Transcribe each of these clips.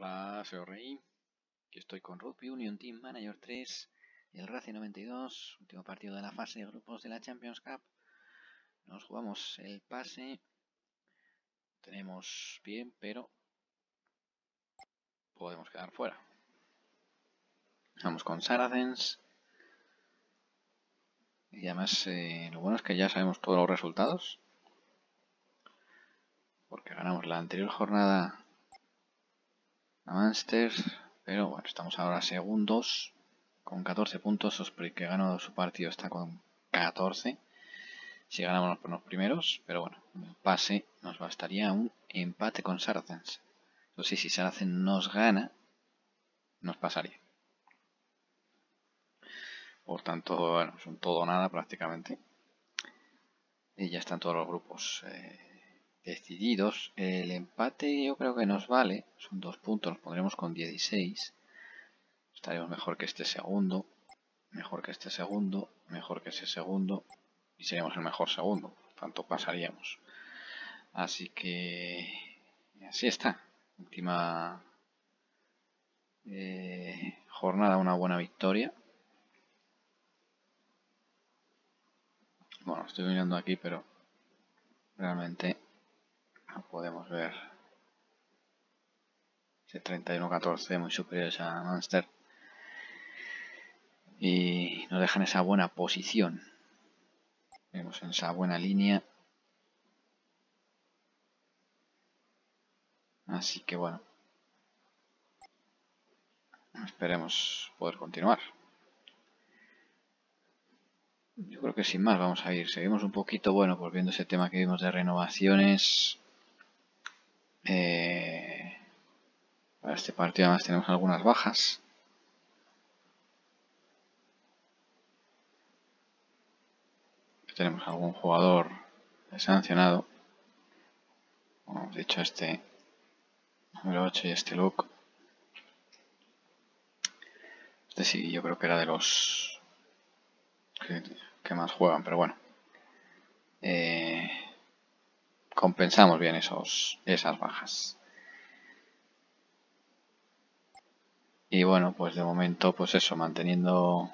Hola, soy Rey. Aquí estoy con Rugby Union Team Manager 3, el Racing 92, último partido de la fase de grupos de la Champions Cup. Nos jugamos el pase. Tenemos bien, pero podemos quedar fuera. Vamos con Saracens. Y además lo bueno es que ya sabemos todos los resultados, porque ganamos la anterior jornada a Munster, pero bueno, estamos ahora segundos con 14 puntos. Osprey, que ganó su partido, está con 14. Si ganamos nos ponemos primeros, pero bueno, el pase nos bastaría un empate con Saracens. Entonces si Saracens nos gana, nos pasaría. Por tanto, bueno, es un todo o nada prácticamente. Y ya están todos los grupos decididos. El empate yo creo que nos vale. Son 2 puntos, nos pondremos con 16. Estaremos mejor que este segundo. Mejor que este segundo. Mejor que ese segundo. Y seríamos el mejor segundo. Por tanto, pasaríamos. Así que así está. Última jornada, una buena victoria. Bueno, estoy mirando aquí, pero realmente no podemos ver. Ese 31-14 muy superiores a Munster. Y nos dejan esa buena posición. Vemos en esa buena línea. Así que bueno. Esperemos poder continuar. Yo creo que sin más vamos a ir. Seguimos un poquito, bueno, pues viendo ese tema que vimos de renovaciones. Para este partido además tenemos algunas bajas. Tenemos algún jugador sancionado. Como hemos dicho, este número 8 y este look. Este sí, yo creo que era de los que más juegan, pero bueno. Compensamos bien esas bajas. Y bueno, pues de momento, pues eso, manteniendo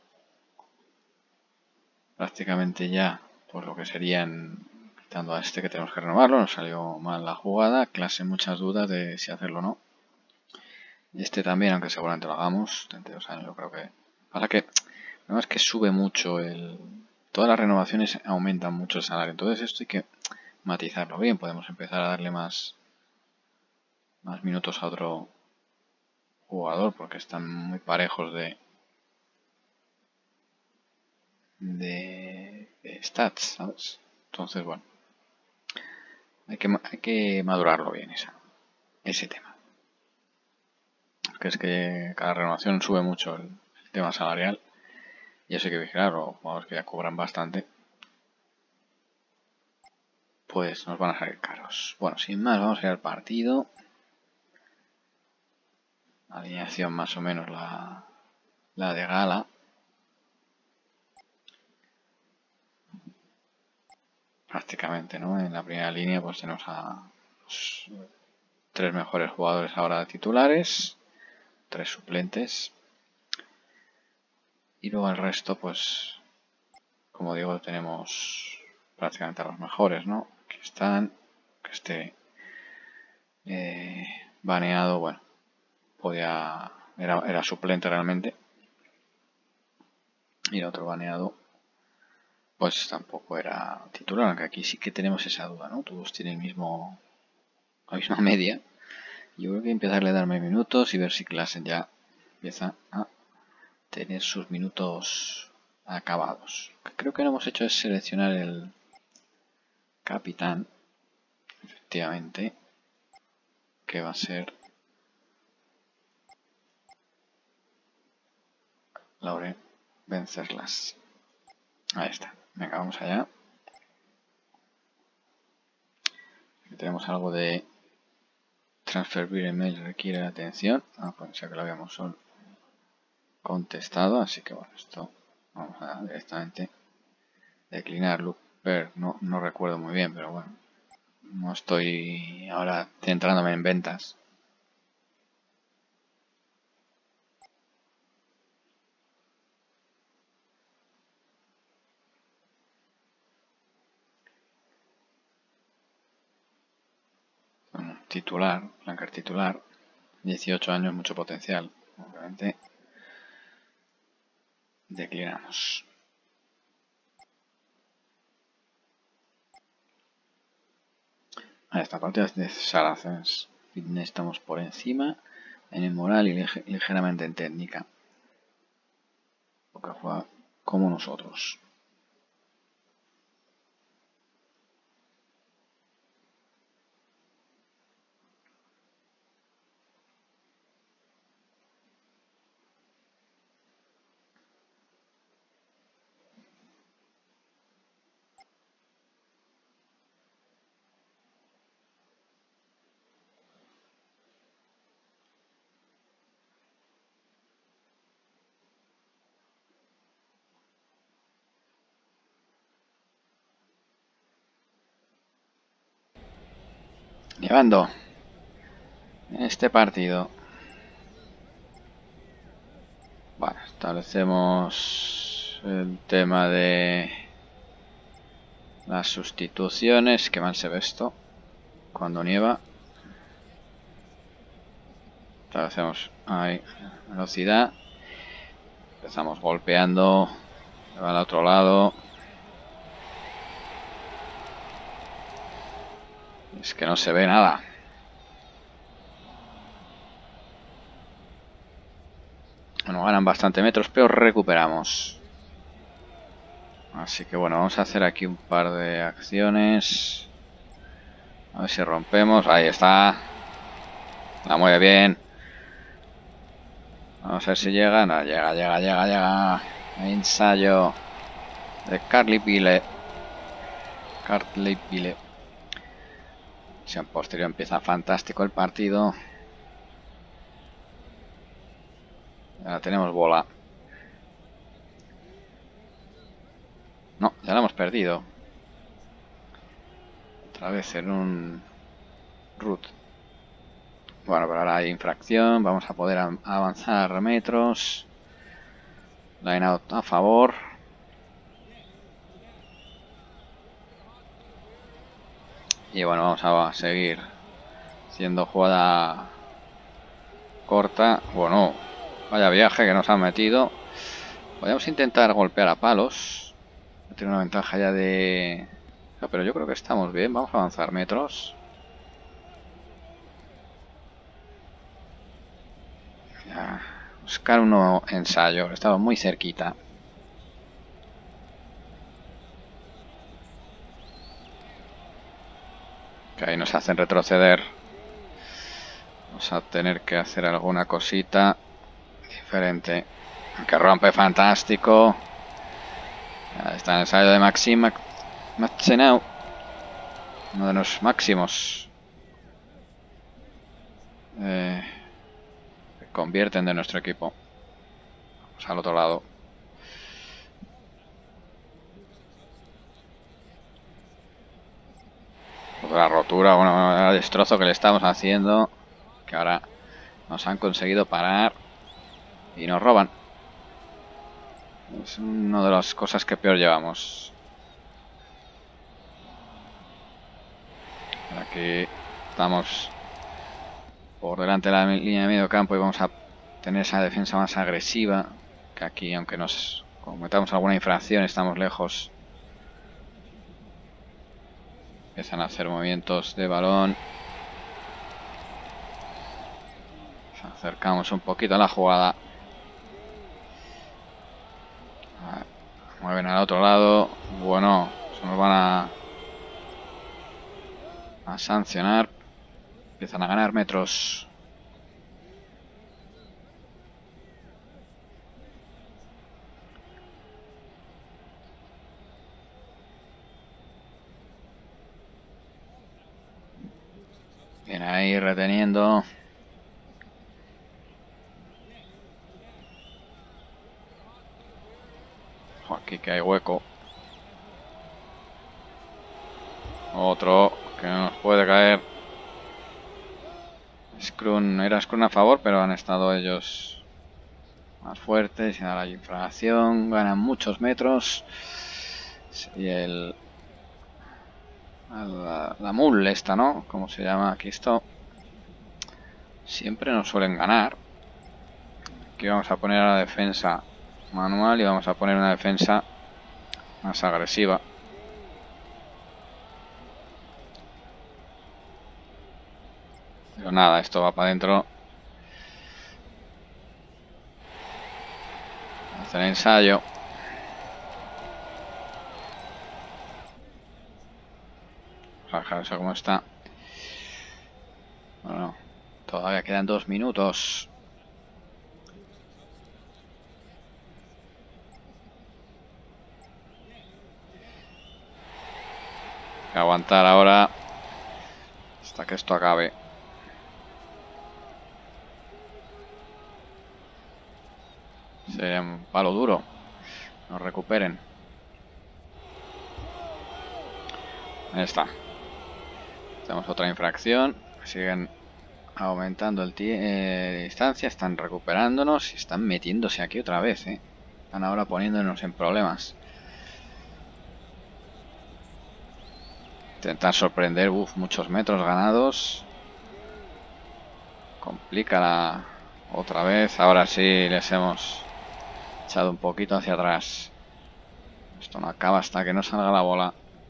prácticamente ya pues lo que serían, quitando a este que tenemos que renovarlo. Nos salió mal la jugada, clase muchas dudas de si hacerlo o no. Y este también, aunque seguramente lo hagamos, 32 años yo creo que... Pasa que, no es que sube mucho todas las renovaciones aumentan mucho el salario, entonces esto hay que matizarlo bien. Podemos empezar a darle más minutos a otro jugador porque están muy parejos de stats, ¿sabes? Entonces, bueno, hay que madurarlo bien ese tema. Que es que cada renovación sube mucho el tema salarial y eso hay que vigilarlo. Jugadores que ya cobran bastante, pues nos van a salir caros. Bueno, sin más, vamos a ir al partido. Alineación más o menos la de gala. Prácticamente, ¿no? En la primera línea pues tenemos a los 3 mejores jugadores ahora titulares, 3 suplentes. Y luego el resto, pues, como digo, tenemos prácticamente a los mejores, ¿no? Aquí están, que esté baneado, bueno, era suplente realmente. Y el otro baneado, pues tampoco era titular, aunque aquí sí que tenemos esa duda, ¿no? Todos tienen la misma media. Yo creo que empezarle a darme minutos y ver si Klaassen ya empieza a tener sus minutos acabados. Lo que creo que no hemos hecho es seleccionar el capitán, efectivamente, que va a ser Laurent Wenceslas. Ahí está. Venga, vamos allá. Aquí tenemos algo de transfer email requiere atención. Pues ya que lo habíamos contestado, así que bueno, esto vamos a directamente declinar. Looper, no recuerdo muy bien, pero bueno, no estoy ahora centrándome en ventas. titular, flanker titular. 18 años, mucho potencial. Obviamente declinamos. Esta partida es de Saracens. Fitness estamos por encima en el moral y ligeramente en técnica. Porque juega como nosotros. Llevando este partido. Bueno, establecemos el tema de las sustituciones. Que mal se ve esto cuando nieva. Establecemos ahí velocidad. Empezamos golpeando. Va al otro lado. Es que no se ve nada. Bueno, ganan bastante metros, pero recuperamos. Así que bueno, vamos a hacer aquí un par de acciones. A ver si rompemos. Ahí está. La mueve bien. Vamos a ver si llega. No, llega. Ensayo de Carly Pile. En posterior empieza fantástico el partido. Ahora tenemos bola. No, ya la hemos perdido. Otra vez en un root. Bueno, pero ahora hay infracción. Vamos a poder avanzar metros. Line out a favor. Y bueno, vamos a seguir siendo jugada corta. Bueno, vaya viaje que nos han metido. Podemos intentar golpear a palos. Tiene una ventaja ya de... Pero yo creo que estamos bien. Vamos a avanzar metros. Ya, buscar un nuevo ensayo. Estaba muy cerquita. Que ahí nos hacen retroceder. Vamos a tener que hacer alguna cosita diferente. Que rompe fantástico. Ahí está el ensayo de Maxim Matsenau. Uno de los máximos. Que convierten de nuestro equipo. Vamos al otro lado. Otra rotura, bueno, el destrozo que le estamos haciendo. Que ahora nos han conseguido parar. Y nos roban. Es una de las cosas que peor llevamos. Aquí estamos por delante de la línea de medio campo y vamos a tener esa defensa más agresiva. Que aquí, aunque nos cometamos alguna infracción, estamos lejos. Empiezan a hacer movimientos de balón. Nos acercamos un poquito a la jugada. Mueven al otro lado. Bueno, se nos van a sancionar. Empiezan a ganar metros. Bien ahí reteniendo. Aquí que hay hueco. Otro que no nos puede caer. Era Scrum a favor, pero han estado ellos más fuertes. Y ahora hay infracción. Ganan muchos metros. Y la mule esta, ¿no? ¿Cómo se llama aquí esto? siempre nos suelen ganar. Aquí vamos a poner a la defensa manual y vamos a poner una defensa más agresiva. Pero nada, esto va para adentro. Hacer el ensayo. Vamos a dejar eso como está. Bueno, todavía quedan 2 minutos. Hay que aguantar ahora hasta que esto acabe. Sería un palo duro. Nos recuperen. Ahí está. Tenemos otra infracción. Siguen aumentando el distancia. Están recuperándonos y están metiéndose aquí otra vez. Están ahora poniéndonos en problemas. Intentar sorprender. Muchos metros ganados. Complica la otra vez. Ahora sí les hemos echado un poquito hacia atrás. Esto no acaba hasta que no salga la bola.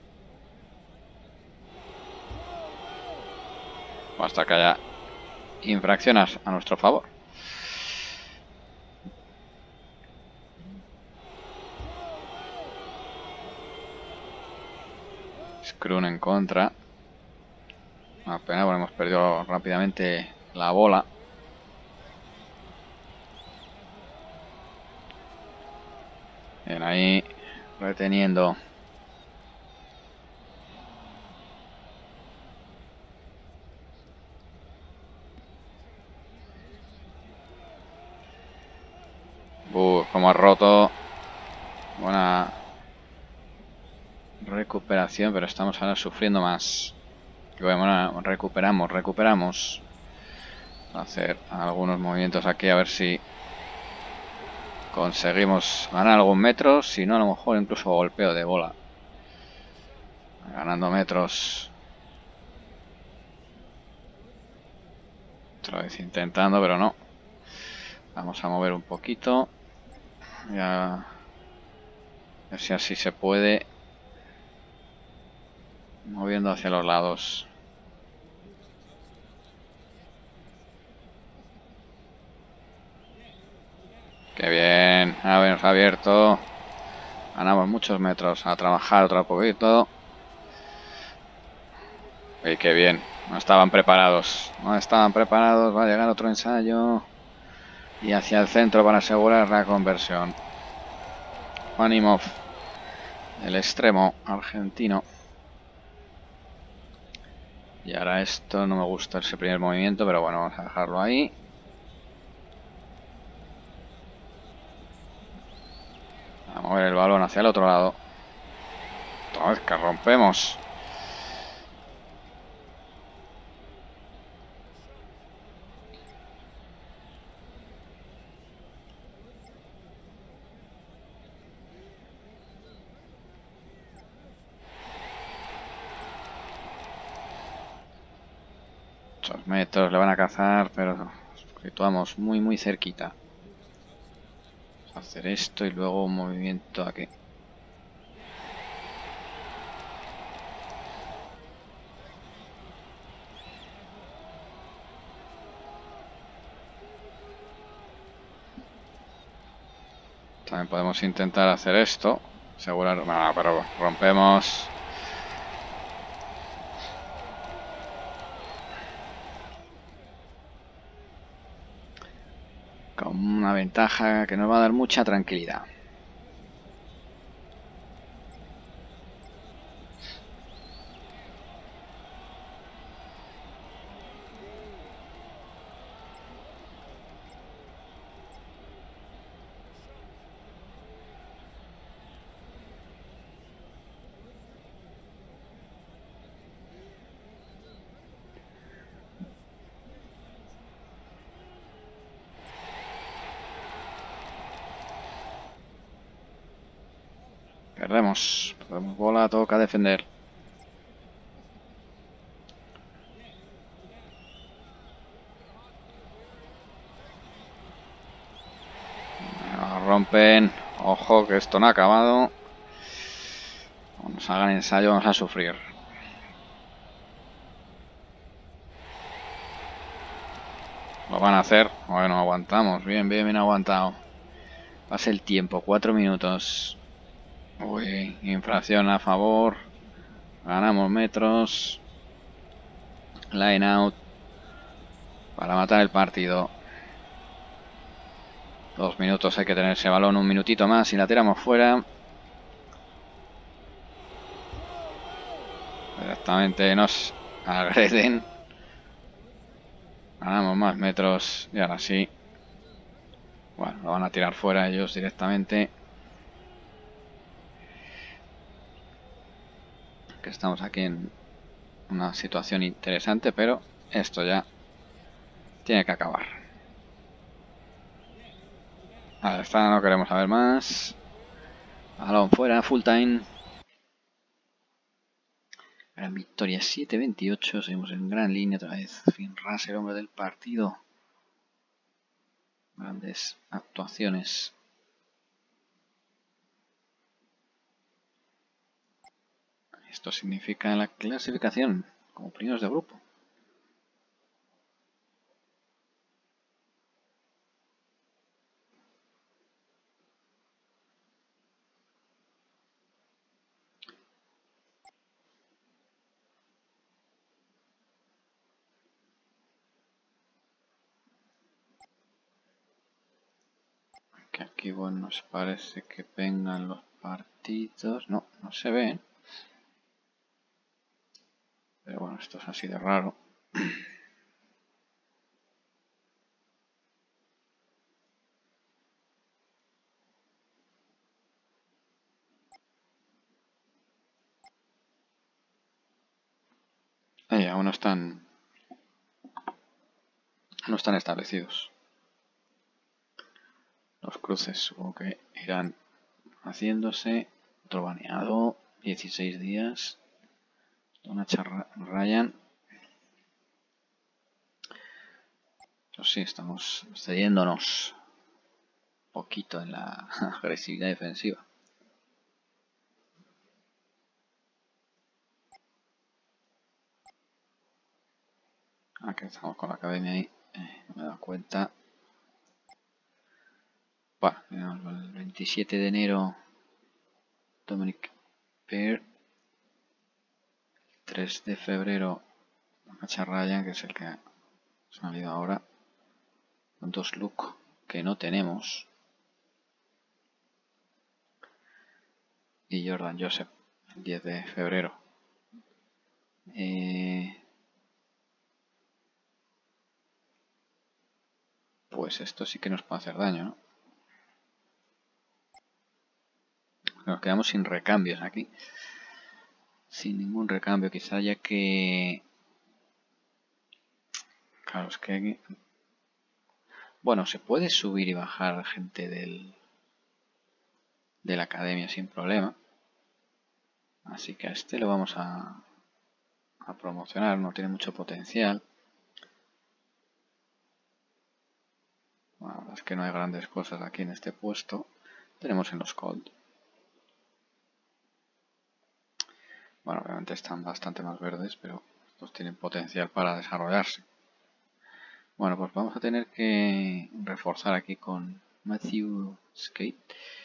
O hasta que haya infracciones a nuestro favor. Scrun en contra. Una pena porque hemos perdido rápidamente la bola. Bien, ahí reteniendo. Como ha roto. Buena recuperación, pero estamos ahora sufriendo más. Bueno, recuperamos. Vamos a hacer algunos movimientos aquí a ver si conseguimos ganar algún metro. Si no, a lo mejor incluso golpeo de bola. Ganando metros. Otra vez intentando, pero no. Vamos a mover un poquito. Ya. A ver si así se puede. Moviendo hacia los lados. Qué bien. Habernos abierto. Ganamos muchos metros. A trabajar otro poquito. Y qué bien. No estaban preparados. Va a llegar otro ensayo. Y hacia el centro para asegurar la conversión. Juanimov. El extremo argentino. Y ahora esto no me gusta ese primer movimiento, pero bueno, vamos a dejarlo ahí. A mover el balón hacia el otro lado. Otra vez que rompemos. Muchos metros le van a cazar, pero situamos muy cerquita. Vamos a hacer esto y luego un movimiento aquí. También podemos intentar hacer esto. Asegurar... No, pero rompemos. Con una ventaja que nos va a dar mucha tranquilidad. Perdemos bola, toca defender. rompen. Ojo que esto no ha acabado. Cuando nos hagan ensayo vamos a sufrir. Lo van a hacer. Bueno, aguantamos. Bien, bien, bien aguantado. Pasa el tiempo. 4 minutos. Uy, infracción a favor. Ganamos metros. Line out. Para matar el partido. 2 minutos hay que tener ese balón. Un minutito más y la tiramos fuera. Directamente nos agreden. Ganamos más metros. Y ahora sí. Bueno, lo van a tirar fuera ellos directamente. Que estamos aquí en una situación interesante, pero esto ya tiene que acabar. Ahí está, no queremos saber más. Balón fuera, full time. Gran victoria 7-28. Seguimos en gran línea otra vez. Finn Russell, hombre del partido. Grandes actuaciones. Esto significa la clasificación como primeros de grupo. Que aquí, bueno, nos parece que vengan los partidos. No, no se ven. Pero bueno, esto es así de raro. Aún no están establecidos. Los cruces supongo que irán haciéndose. Otro baneado. 16 días. Donacha Ryan. Pues sí, estamos cediéndonos un poquito en la agresividad defensiva. Aquí estamos con la academia ahí. No me he dado cuenta. Bueno, el 27 de enero Dominic Peer. 3 de febrero Donacha Ryan, que es el que ha salido ahora. Con 2 look que no tenemos. Y Jordan Joseph, el 10 de febrero. Pues esto sí que nos puede hacer daño, ¿no? Nos quedamos sin recambios aquí. Sin ningún recambio, quizá ya que... Claro, es que... Bueno, se puede subir y bajar gente de la academia sin problema. Así que a este lo vamos a promocionar, no tiene mucho potencial. Bueno, la verdad es que no hay grandes cosas aquí en este puesto. Tenemos en los Cold. Bueno, obviamente están bastante más verdes, pero estos tienen potencial para desarrollarse. Bueno, pues vamos a tener que reforzar aquí con Matthew Skate.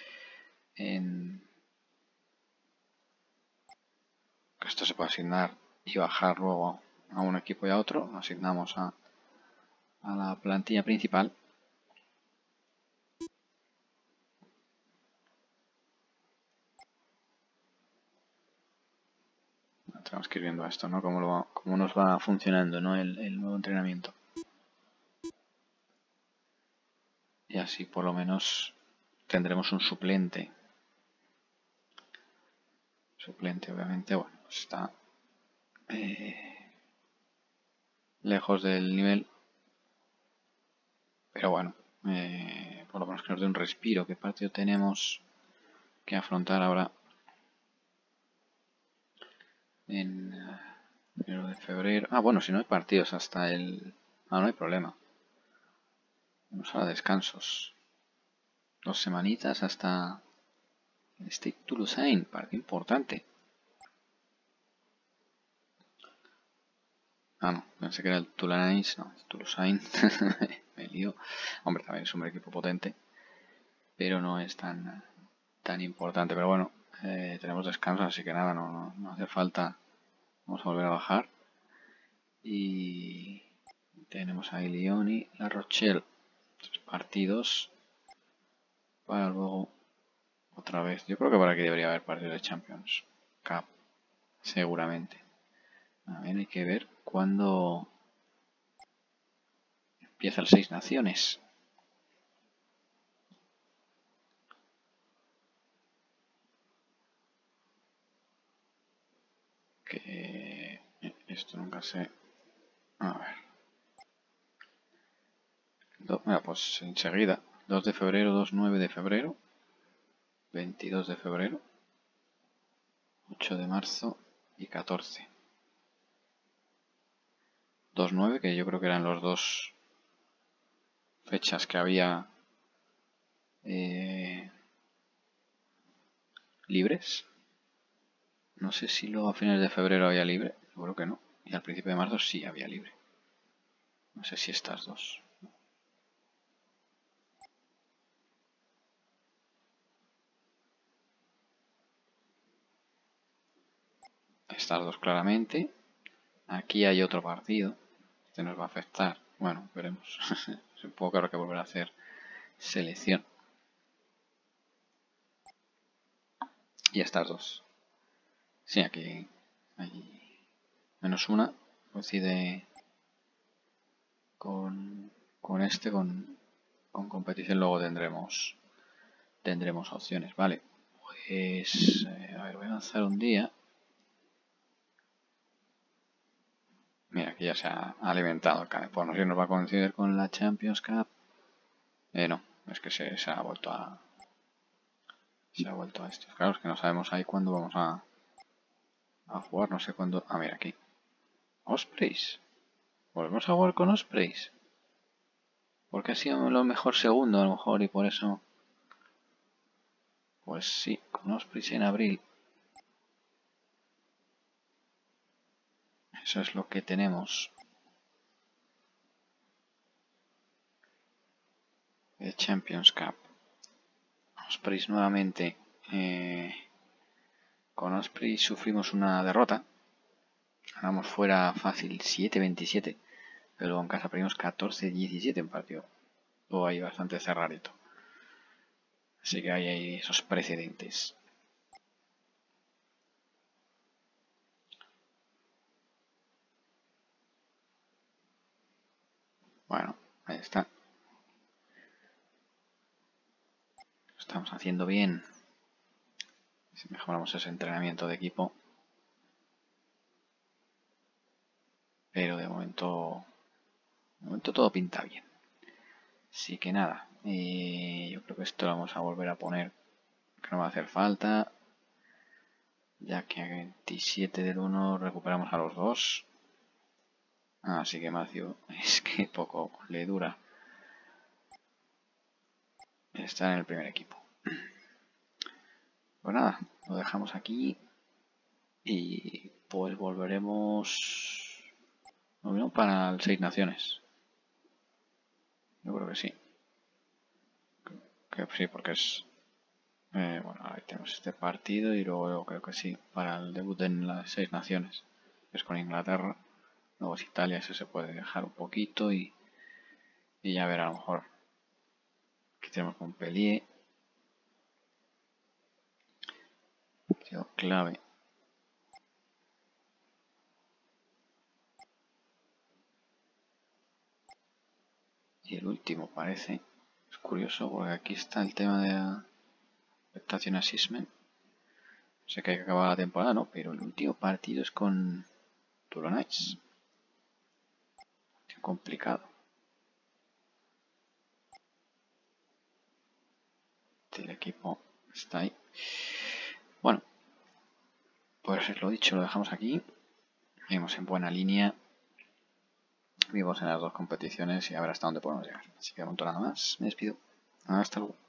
Esto se puede asignar y bajar luego a un equipo y a otro. Lo asignamos a la plantilla principal. Tenemos que ir viendo esto, ¿no? Cómo nos va funcionando, ¿no? el nuevo entrenamiento. Y así por lo menos tendremos un suplente. Suplente, obviamente, bueno, pues está lejos del nivel. Pero bueno, por lo menos que nos dé un respiro. ¿Qué partido tenemos que afrontar ahora? En 1 de febrero. Ah, bueno, si no hay partidos hasta el... Ah, no hay problema. Vamos a descansos. 2 semanitas hasta el Stade Toulousain, partido importante. Ah, no, pensé que era el Toulonnais, no, el Toulousain. Me lío. Hombre, también es un equipo potente, pero no es tan importante. Pero bueno, tenemos descanso, así que nada, no hace falta. Vamos a volver a bajar. Y tenemos ahí Lyon y La Rochelle. 3 partidos para luego otra vez. Yo creo que por aquí debería haber partidos de Champions Cup, seguramente. A ver, hay que ver cuándo empieza el 6 Naciones. Que esto nunca sé. A ver. Mira, pues enseguida. 2 de febrero, 2-9 de febrero. 22 de febrero. 8 de marzo y 14. 2-9, que yo creo que eran los dos fechas que había libres. No sé si luego a finales de febrero había libre, seguro que no. Y al principio de marzo sí había libre. No sé si estas dos. Estas dos claramente. Aquí hay otro partido. Este nos va a afectar. Bueno, veremos. Supongo que habrá que volver a hacer selección. Y estas dos. Sí, aquí hay menos una. Coincide con este, con competición. Luego tendremos opciones. Vale. Pues, a ver, voy a lanzar un día. Mira, aquí ya se ha alimentado el Cane. Pues no sé si nos va a coincidir con la Champions Cup. No, es que se ha vuelto a... Se ha vuelto a esto. Claro, es que no sabemos ahí cuándo vamos a jugar. No sé cuándo... Ah, mira, aquí. Ospreys. Volvemos a jugar con Ospreys. Porque ha sido lo mejor segundo, a lo mejor, y por eso... Pues sí, con Ospreys en abril. Eso es lo que tenemos. De Champions Cup. Ospreys nuevamente. Con Ospreys sufrimos una derrota. Ganamos fuera fácil 7-27. Pero luego en casa perdimos 14-17 en partido. Luego ahí bastante cerradito. Así que hay esos precedentes. Bueno, ahí está. Lo estamos haciendo bien. Si mejoramos ese entrenamiento de equipo. Pero de momento todo pinta bien. Así que nada. Yo creo que esto lo vamos a volver a poner. Que no va a hacer falta. Ya que a 27 del 1 recuperamos a los dos. Así que Matthew, es que poco le dura estar en el primer equipo. Pues nada, lo dejamos aquí. Y pues volveremos para el 6 Naciones. Yo creo que sí. Que sí, porque es... bueno, ahí tenemos este partido y luego creo que sí, para el debut en las 6 Naciones. Es con Inglaterra. Luego es Italia, ese se puede dejar un poquito y ya ver a lo mejor. Aquí tenemos con Montpellier. Clave. Y el último parece, es curioso porque aquí está el tema de la expectation assessment. Sé que hay que acabar la temporada, no, pero el último partido es con Toulonnais. Complicado. El equipo está ahí. Bueno, pues lo dicho, lo dejamos aquí. Vamos en buena línea. Vivos en las dos competiciones y a ver hasta dónde podemos llegar. Así que de momento nada más. Me despido. Hasta luego.